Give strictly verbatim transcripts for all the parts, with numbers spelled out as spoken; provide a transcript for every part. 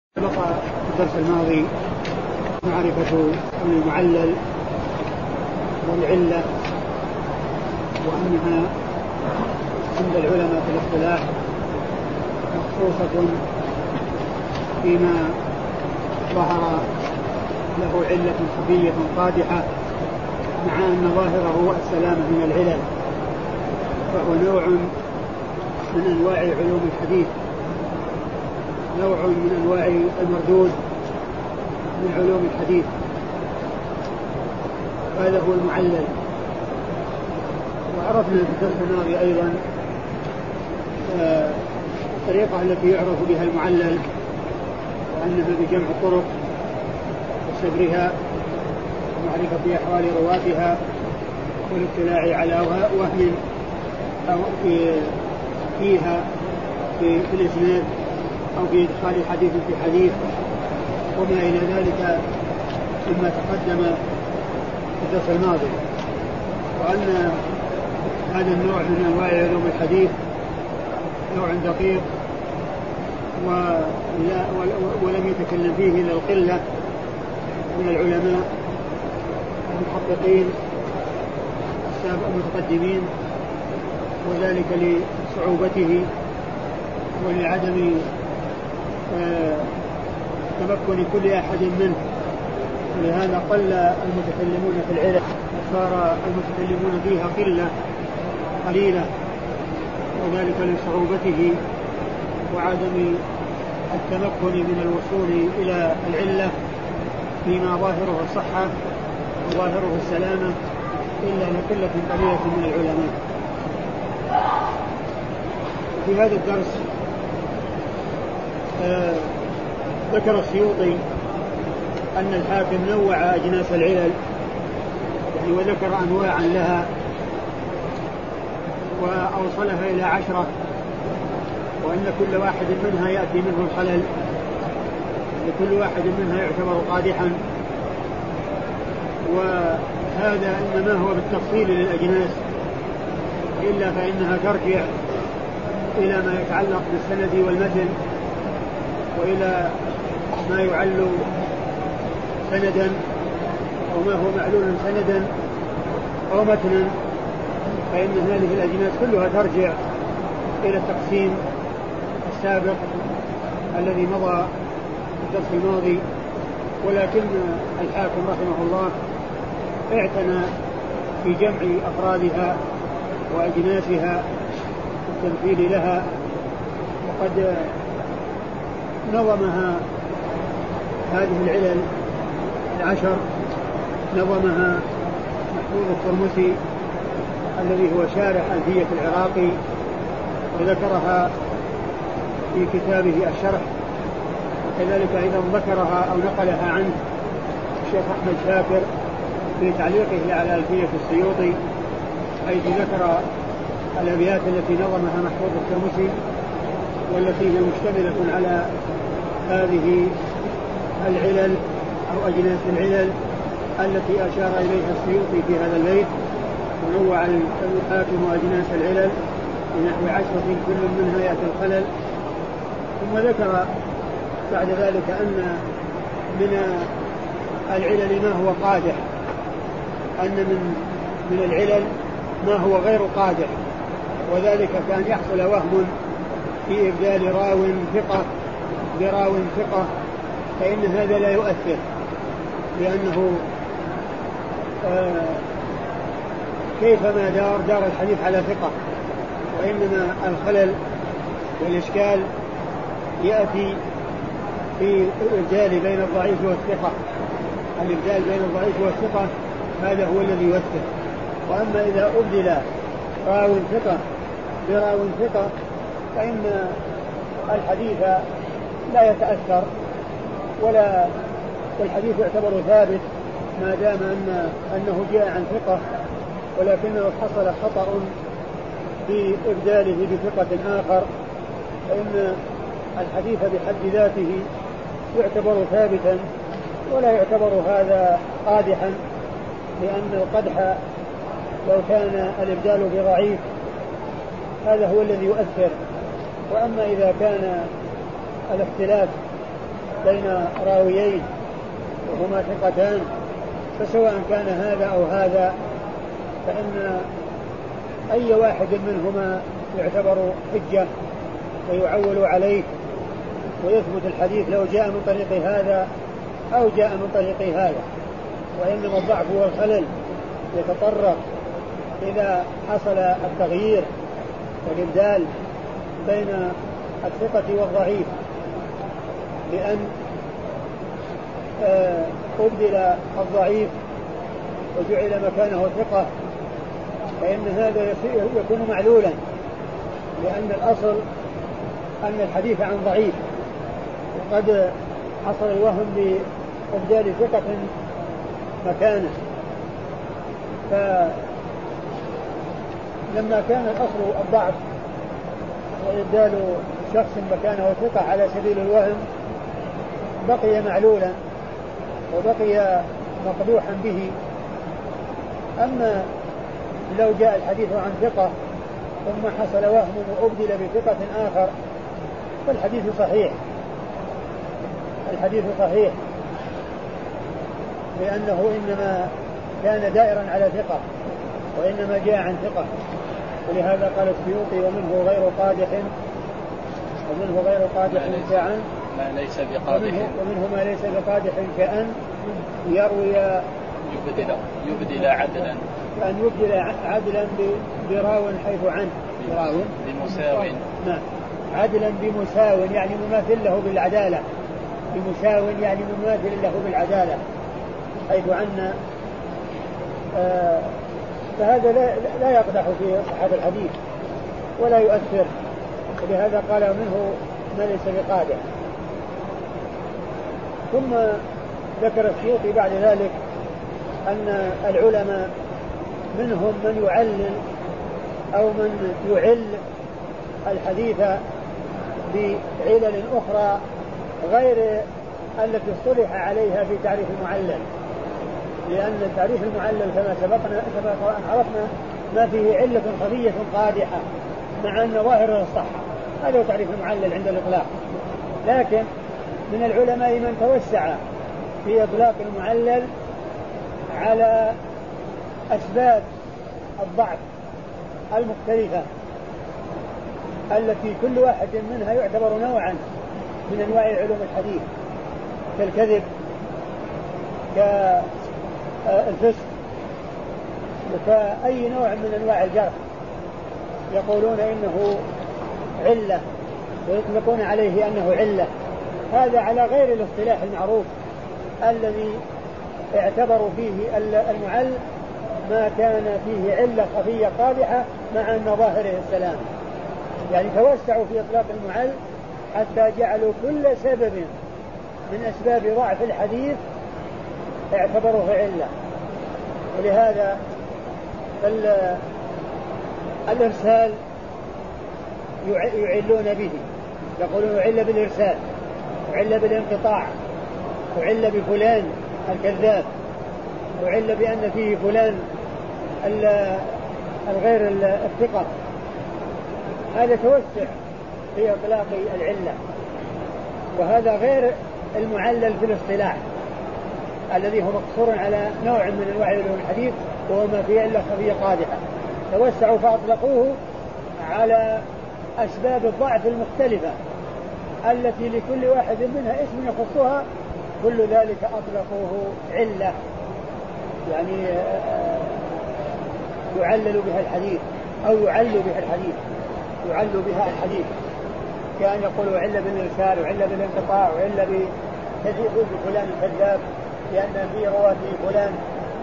سبق في الدرس الماضي معرفة المعلل والعلة، وأنها عند العلماء في الاصطلاح مخصوصة فيما ظهر له علة خفية قادحة مع أن ظاهره السلامة من العلل، فهو نوع من أنواع علوم الحديث، نوع من أنواع المردود من علوم الحديث. هذا هو المعلل. وعرفنا في الدرس الماضي أيضا الطريقة التي يعرف بها المعلل، وأنها بجمع الطرق وصبرها ومعرفة أحوال رواتها والاطلاع على وهم أو فيها في الإسناد أو في إدخال حديث في حديث وما إلى ذلك مما تقدم في الدرس الماضي. وأن هذا النوع من أنواع علوم الحديث نوع دقيق ولم يتكلم فيه إلا القلة من العلماء المحققين السابق المتقدمين، وذلك لصعوبته ولعدم تمكن كل أحد منه، ولهذا قل المتكلمون في العلم وصار المتكلمون فيها قلة قليلة، وذلك لصعوبته وعدم التمكن من الوصول إلى العلة فيما ظاهره الصحة وظاهره السلامة إلا لقلة قليلة من العلماء. في هذا الدرس آه ذكر السيوطي أن الحاكم نوع أجناس العلل، يعني وذكر أنواعا لها وأوصلها إلى عشرة، وأن كل واحد منها يأتي منه الخلل، وكل واحد منها يعتبر قادحا. وهذا إنما هو بالتفصيل للأجناس، إلا فإنها ترجع إلى ما يتعلق بالسند والمتن، وإلى ما يعل سندا أو ما هو معلول سندا أو متنا، فإن هذه الأجناس كلها ترجع إلى التقسيم السابق الذي مضى في الدرس الماضي. ولكن الحاكم رحمه الله اعتنى في جمع أفرادها وأجناسها والتمثيل لها، وقد نظمها هذه العلل العشر نظمها محمود الترمسي الذي هو شارح ألفية العراقي، وذكرها في كتابه الشرح، وكذلك أيضا ذكرها أو نقلها عنه الشيخ أحمد شاكر في تعليقه على ألفية السيوطي، حيث ذكر الأبيات التي نظمها محمود الترمسي والتي هي مشتملة على هذه العلل أو أجناس العلل التي أشار إليها السيوطي في هذا البيت. ونوع الحاكم أجناس العلل بنحو عشرة كل منها يأتي الخلل. ثم ذكر بعد ذلك أن من العلل ما هو قادح، أن من من العلل ما هو غير قادح، وذلك كان يحصل وهم في إبدال راو ثقة براو ثقة، فإن هذا لا يؤثر، لأنه آه كيفما دار دار الحديث على ثقة، وإنما الخلل والإشكال يأتي في الإبدال بين الضعيف والثقة. الإبدال بين الضعيف والثقة هذا هو الذي يؤثر. وأما إذا أبدل راو ثقة براو ثقة فإن الحديث لا يتأثر ولا والحديث يعتبر ثابت ما دام أن أنه جاء عن ثقة، ولكنه حصل خطأ في إبداله بثقة آخر، فإن الحديث بحد ذاته يعتبر ثابتا ولا يعتبر هذا قادحا، لأن القدح لو كان الإبدال بضعيف هذا هو الذي يؤثر. وأما إذا كان الاختلاف بين راويين وهما ثقتان، فسواء كان هذا أو هذا فإن أي واحد منهما يعتبر حجة ويعول عليه ويثبت الحديث لو جاء من طريق هذا أو جاء من طريق هذا. وإنما الضعف والخلل يتطرق إذا حصل التغيير والإبدال بين الثقة والضعيف، لأن أبدل الضعيف وجعل مكانه ثقة، فإن هذا يكون معلولا، لأن الأصل أن الحديث عن ضعيف، وقد حصل الوهم بإبدال ثقة مكانه. فلما كان الأصل الضعف وإبدال شخص مكانه ثقة على سبيل الوهم بقي معلولا وبقي مقدوحا به. أما لو جاء الحديث عن ثقة ثم حصل وهم وأبدل بثقة آخر فالحديث صحيح، الحديث صحيح لأنه إنما كان دائرا على ثقة وإنما جاء عن ثقة. ولهذا قال السيوطي ومنه غير قادح ومنه غير قادح كأن ما ليس بقادح ومنه, ومنه ما ليس بقادح كأن يروي يبدل يبدل عدلا كأن يبدل عدلا براو حيث عنه براو بمساو نعم عدلا بمساو يعني مماثل له بالعدالة، بمساو يعني مماثل له بالعدالة حيث عنه. آه فهذا لا, لا يقدح في صحة الحديث ولا يؤثر، ولهذا قال منه ما ليس بقادح. ثم ذكر السيوطي بعد ذلك أن العلماء منهم من يعلل أو من يعل الحديث بعلل أخرى غير التي اصطلح عليها في تعريف المعلل، لأن تعريف المعلل كما سبقنا سبق أن عرفنا ما فيه علة خفية قادحة مع أن ظاهره الصحة، هذا هو تعريف المعلل عند الإطلاق. لكن من العلماء من توسع في إطلاق المعلل على أسباب الضعف المختلفة التي كل واحد منها يعتبر نوعا من أنواع علوم الحديث، كالكذب كالفسق كأي نوع من أنواع الجرح يقولون إنه علة ويطلقون عليه أنه علة. هذا على غير الاصطلاح المعروف الذي اعتبروا فيه المعل ما كان فيه علة خفية قادحة مع أن ظاهره السلام، يعني توسعوا في إطلاق المعل حتى جعلوا كل سبب من أسباب ضعف الحديث اعتبروه علة. ولهذا الإرسال يعلون به، يقولون يعل بالإرسال وعل بالانقطاع وعل بفلان الكذاب وعل بأن فيه فلان الغير الثقة. هذا توسع في إطلاق العلة، وهذا غير المعلل في الاصطلاح الذي هو مقصور على نوع من أنواع علوم الحديث وهو ما فيه علة خفية قادحة. توسعوا فأطلقوه على أسباب الضعف المختلفة التي لكل واحد منها اسم يخصها، كل ذلك أطلقوه علة، يعني يعلل بها الحديث أو يعل بها الحديث يعل بها الحديث كأن يقولوا عل بالإرسال وعل بالانقطاع وعل بفلان الكذاب لأن في رواته فلان.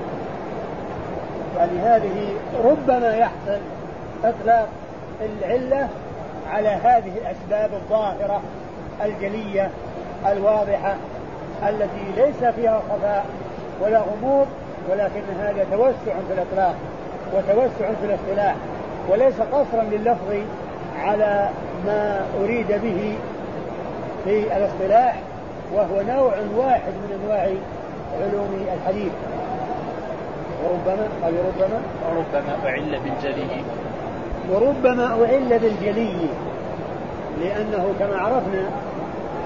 يعني هذه ربما يحصل إطلاق العلة على هذه الأسباب الظاهرة الجلية الواضحة التي ليس فيها خفاء ولا غموض، ولكن هذا توسع في الإطلاق وتوسع في الاصطلاح وليس قصرا لللفظ على ما أريد به في الاصطلاح، وهو نوع واحد من أنواع علوم الحديث. وربما قال ربما وربما أعل بالجلي وربما أعل بالجلي لأنه كما عرفنا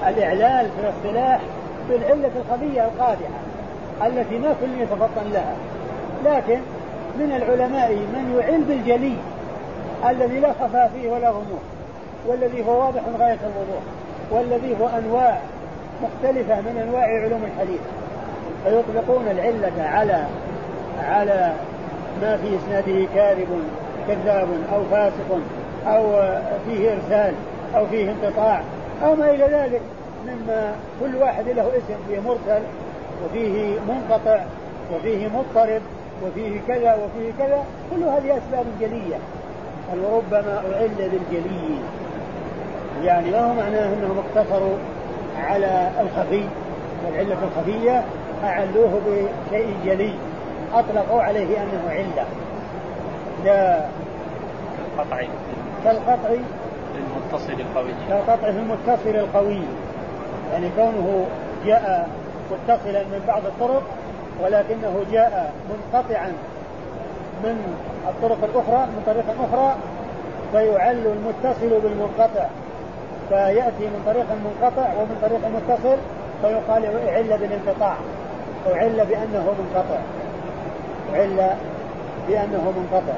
الإعلال في الاصطلاح بالعلة الخفية القادحة التي ما كل يتفطن لها، لكن من العلماء من يعل بالجلي الذي لا خفاء فيه ولا غموض، والذي هو واضح غاية الوضوح، والذي هو أنواع مختلفة من أنواع علوم الحديث، فيطلقون العلة على على ما في إسناده كاذب كذاب أو فاسق أو فيه إرسال أو فيه انقطاع أو ما إلى ذلك، مما كل واحد له اسم، فيه مرسل وفيه منقطع وفيه مضطرب وفيه كذا وفيه كذا، كل هذه أسباب جلية. وربما أعل بالجلي، يعني ما هو معناه أنهم اقتصروا على الخفي والعلة الخفية، أعلوه بشيء جلي أطلقوا عليه أنه علة. لا قطعي كالقطع المتصل القوي، كالقطع المتصل القوي، يعني كونه جاء متصلا من بعض الطرق ولكنه جاء منقطعا من الطرق الأخرى من طريق أخرى، فيعل المتصل بالمنقطع، فيأتي من طريق منقطع ومن طريق متصل فيقال عل بالانقطاع أو عل بأنه منقطع عل بأنه منقطع.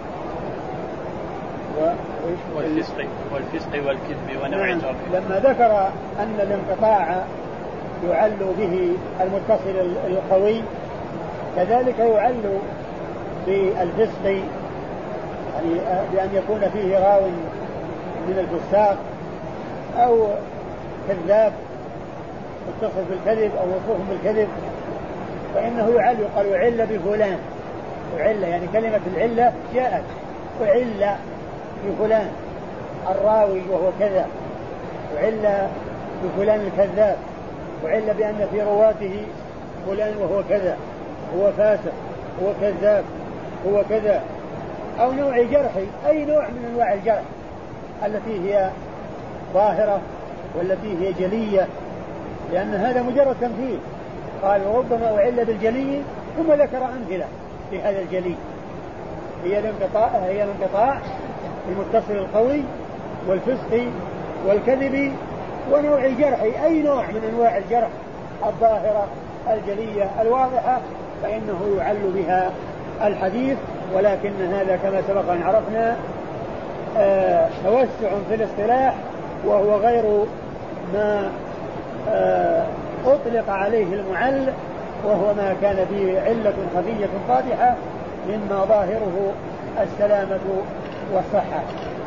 والفسق والفسق والكذب ونوع الجرح. لما ذكر أن الانقطاع يعل به المتصل القوي، كذلك يعل بالفسق، يعني بأن يكون فيه راو من الفساق أو كذاب متصف بالكذب أو موصوف بالكذب، فإنه يعل، يقال يعل بفلان، يعل يعني كلمة العلة جاءت وعل بفلان الراوي وهو كذا، وعل بفلان الكذاب، وعل بأن في رواته فلان وهو كذا، هو فاسق، هو كذاب، هو كذا، أو نوع جرح، أي نوع من أنواع الجرح التي هي ظاهرة والتي هي جلية، لأن هذا مجرد تمثيل. قال وربما أعل بالجلي، ثم ذكر أمثلة في هذا الجلي، هي الانقطاع هي الانقطاع المتصل القوي والفسق والكذب ونوع الجرح، أي نوع من أنواع الجرح الظاهرة الجلية الواضحة، فإنه يعل بها الحديث. ولكن هذا كما سبق أن عرفنا آه توسع في الاصطلاح، وهو غير ما آه أطلق عليه المعل، وهو ما كان فيه علة خفية قادحة مما ظاهره السلامة والصحة.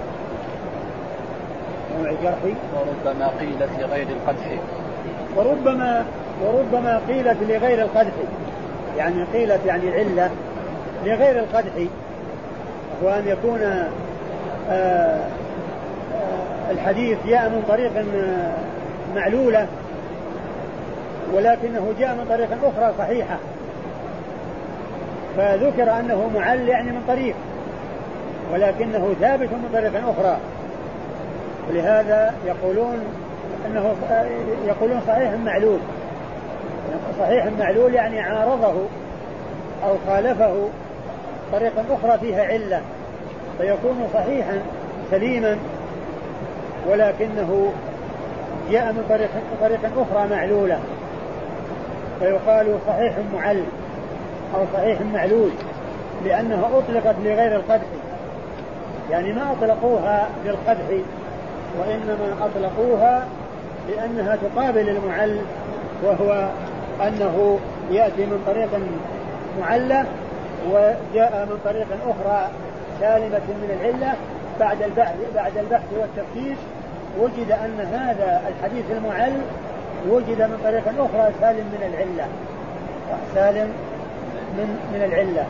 نوع الجرح وربما قيلت لغير القدح وربما وربما قيلت لغير القدح، يعني قيلت يعني العلة لغير القدح، وأن يكون آآ آآ الحديث جاء من طريق معلولة ولكنه جاء من طريق أخرى صحيحة، فذكر أنه معل يعني من طريق، ولكنه ثابت من طريق أخرى، ولهذا يقولون أنه يقولون صحيح معلول. صحيح معلول يعني عارضه أو خالفه طريقا أخرى فيها علة، فيكون صحيحا سليما ولكنه جاء من طريق طريق أخرى معلولة، فيقال صحيح معل أو صحيح معلول، لأنها أطلقت لغير القدح، يعني ما أطلقوها للقدح وإنما أطلقوها لأنها تقابل المعل، وهو أنه يأتي من طريق معلة وجاء من طريق أخرى سالمة من العلة. بعد البحث بعد البحث والتفتيش وجد أن هذا الحديث المعل وجد من طريق أخرى سالم من العلة سالم من من العلة.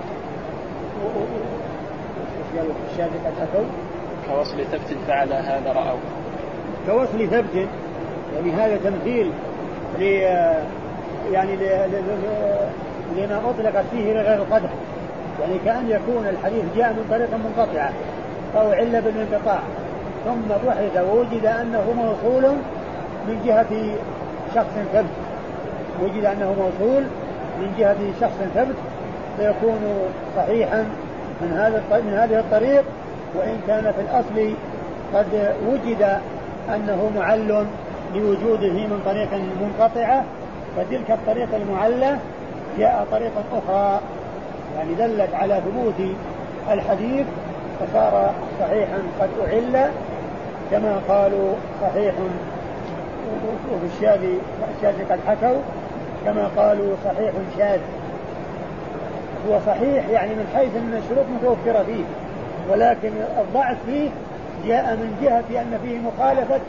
كوصل ثبت فعل هذا رأوا، كوصل ثبت يعني هذا تمثيل ل يعني لما أطلقت فيه لغير القدح، يعني كأن يكون الحديث جاء من طريق منقطعة أو علة بالانقطاع، ثم بحث ووجد أنه موصول من جهة شخص ثبت، وجد أنه موصول من جهة شخص ثبت، فيكون صحيحا من هذا من هذه الطريق، وإن كان في الأصل قد وجد أنه معل لوجوده من طريق منقطعة، فتلك الطريقة المعلة جاء طريقة أخرى يعني دلت على ثبوت الحديث فصار صحيحا قد أعل، كما قالوا صحيح وفي الشاذ الشاذ قد حكوا، كما قالوا صحيح شاذ. هو صحيح يعني من حيث أن الشروط متوفرة فيه، ولكن الضعف فيه جاء من جهة أن فيه مخالفة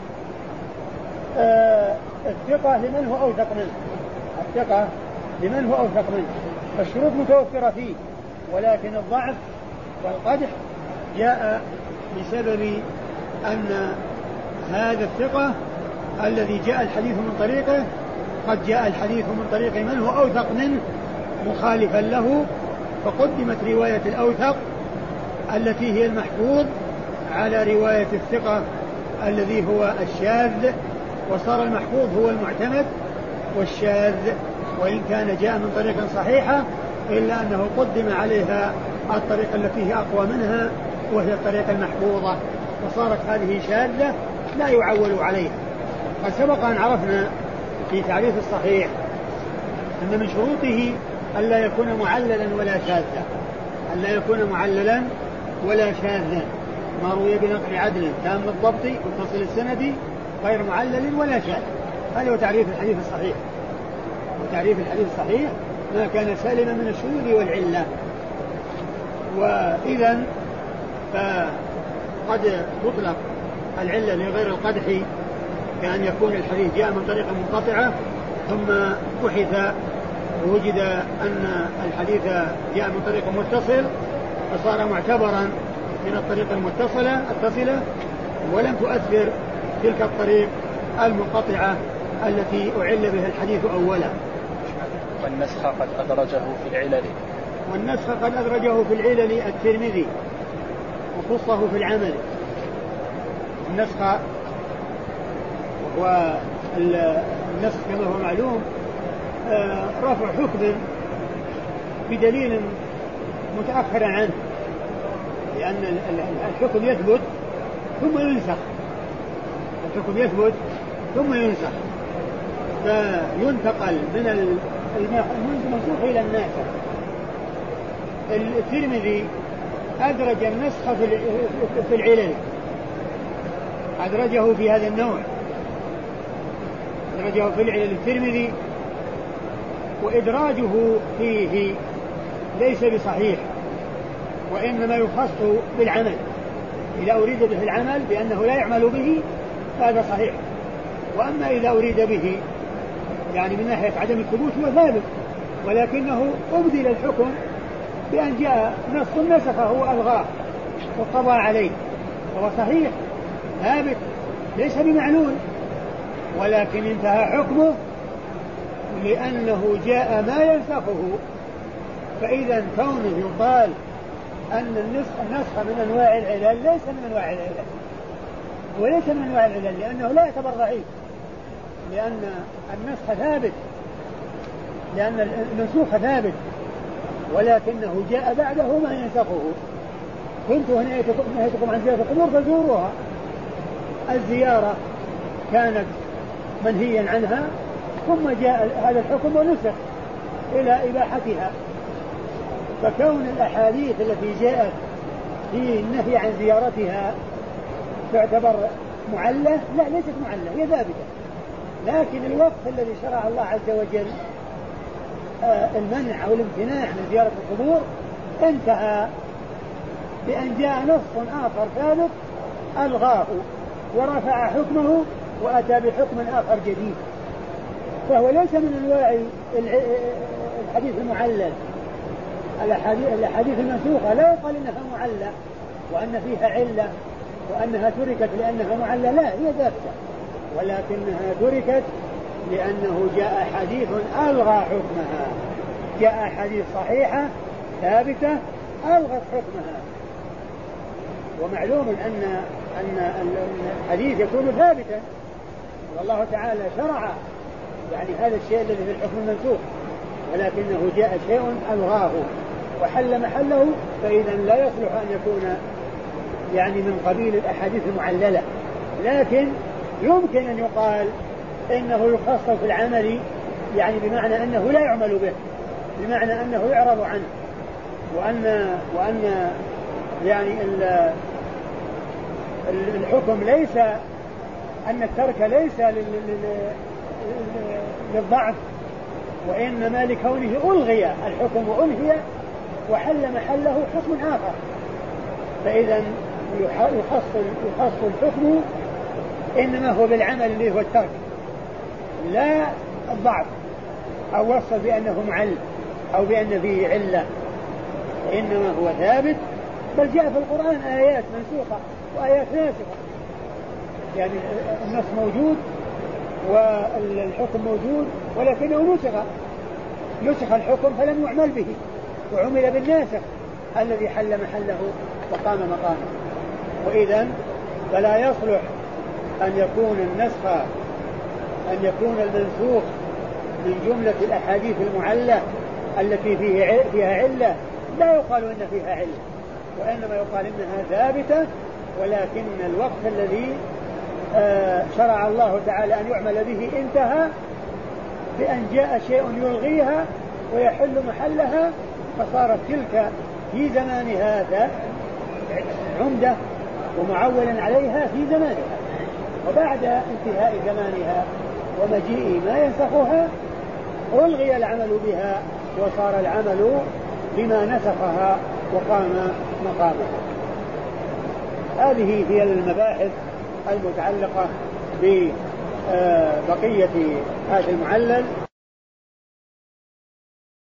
آه الثقة لمن هو أوثق منه، الثقة لمن هو أوثق منه، فالشروط متوفرة فيه، ولكن الضعف والقدح جاء بسبب أن هذا الثقة الذي جاء الحديث من طريقه قد جاء الحديث من طريق من هو أوثق منه مخالفا له، فقدمت رواية الأوثق التي هي المحفوظ على رواية الثقة الذي هو الشاذ، وصار المحفوظ هو المعتمد والشاذ وإن كان جاء من طريق صحيحة إلا أنه قدم عليها الطريقة التي هي أقوى منها وهي الطريقة المحفوظة، وصارت هذه شاذة لا يعول عليها. قد سبق أن عرفنا في تعريف الصحيح أن من شروطه ألا يكون معللا ولا شاذا، ألا يكون معللا ولا شاذا، ما روي بنقل عدل تام الضبط متصل السند غير معلل ولا شاذ. هذا هو تعريف الحديث الصحيح، وتعريف الحديث الصحيح ما كان سالما من الشذوذ والعلة. وإذا فقد تطلق العلة لغير القدح كأن يكون الحديث جاء من طريقة منقطعة ثم بحث ووجد أن الحديث جاء من طريق متصل فصار معتبرا من الطريق المتصلة التصلة، ولم تؤثر تلك الطريق المنقطعة التي أعل بها الحديث أولا. والنسخ قد أدرجه في العلل والنسخ قد أدرجه في العلل الترمذي وخصه في العمل. النسخ والنسخ كما هو معلوم رفع حكم بدليل متأخر عنه، لأن الحكم يثبت ثم ينسخ، الحكم يثبت ثم ينسخ، فينتقل من المنسوخ إلى الناسخ. الترمذي أدرج النسخ في العلل، أدرجه في هذا النوع، أدرجه في العلل الترمذي، وإدراجه فيه ليس بصحيح، وإنما يخص بالعمل، إذا أريد به العمل بأنه لا يعمل به هذا صحيح، وأما إذا أريد به يعني من ناحية عدم الثبوت هو ثابت، ولكنه أبدل الحكم بأن جاء نص نسخه وألغاه وقضى عليه، هو صحيح ثابت ليس بمعلول، ولكن انتهى حكمه لأنه جاء ما ينسخه. فإذا كونه يقال أن النسخ, النسخ من أنواع العلل ليس من أنواع العلل، وليس من أنواع العلل لأنه لا يعتبر ضعيف، لأن النسخ ثابت، لأن المنسوخ ثابت، ولكنه جاء بعده ما ينسخه. كنت نهيتكم عن زيارة القبور فزوروها، الزيارة كانت منهيا عنها ثم جاء هذا الحكم ونسخ إلى إباحتها، فكون الأحاديث التي جاءت في النهي عن زيارتها تعتبر معلة؟ لا، ليست معلة، هي ثابتة، لكن الوقت الذي شرع الله عز وجل آه المنع أو الامتناع من زيارة القبور انتهى بأن جاء نص آخر ثابت ألغاه ورفع حكمه وأتى بحكم آخر جديد، فهو ليس من أنواع الحديث المعلل. الأحاديث المنسوخة لا يقال إنها معلة وأن فيها علة وأنها تركت لأنها معلة، لا، هي ثابتة، ولكنها تركت لأنه جاء حديث ألغى حكمها، جاء حديث صحيحة ثابتة ألغت حكمها. ومعلوم أن أن الحديث يكون ثابتا، والله تعالى شرع يعني هذا الشيء الذي في الحكم المنسوخ، ولكنه جاء شيء ألغاه وحل محله، فإذا لا يصلح أن يكون يعني من قبيل الأحاديث المعللة، لكن يمكن أن يقال إنه يخصص في العمل، يعني بمعنى أنه لا يعمل به، بمعنى أنه يعرض عنه، وأن وأن يعني الحكم ليس أن الترك ليس للضعف، وإنما لكونه ألغي الحكم وأنهي وحل محله حكم آخر. فإذا يحصل يحصل الحكم إنما هو بالعمل اللي هو الترك، لا الضعف أو وصف بأنه معل أو بأن فيه علة، إنما هو ثابت. بل جاء في القرآن آيات منسوخة وآيات ناسخة، يعني النص موجود والحكم موجود ولكنه نسخ نسخ الحكم فلم يعمل به وعمل بالناسخ الذي حل محله وقام مقامه. وإذن فلا يصلح أن يكون النسخ أن يكون المنسوخ من جملة الأحاديث المعلة التي فيها علة، لا يقال إن فيها علة، وإنما يقال إنها ثابتة، ولكن الوقت الذي آه شرع الله تعالى أن يعمل به انتهى بأن جاء شيء يلغيها ويحل محلها، فصارت تلك في زمانها عمدة ومعولا عليها في زمانها، وبعد انتهاء زمانها ومجيء ما ينسخها ألغي العمل بها وصار العمل بما نسخها وقام مقامها. هذه هي المباحث المتعلقة ببقية هذا المعلل.